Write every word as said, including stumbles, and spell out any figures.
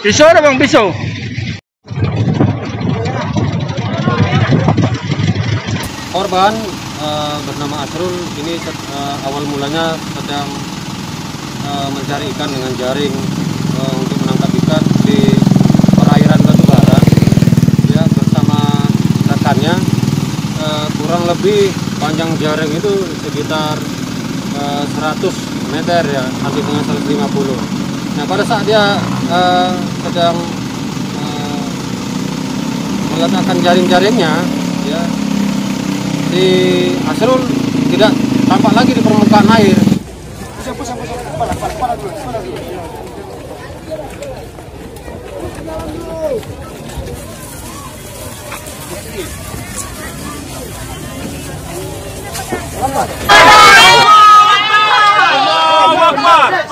Pisau ada bang, pisau. Korban uh, bernama Asrul ini uh, awal mulanya sedang uh, mencari ikan dengan jaring uh, untuk menangkap ikan di perairan Batubara. Ya, bersama rekannya, uh, kurang lebih panjang jaring itu sekitar uh, seratus meter ya, sampai dengan seratus lima puluh. Nah, pada saat dia uh, sedang uh, meletakkan jaring-jaringnya, ya, si Asrul tidak tampak lagi di permukaan air. Allahu Akbar.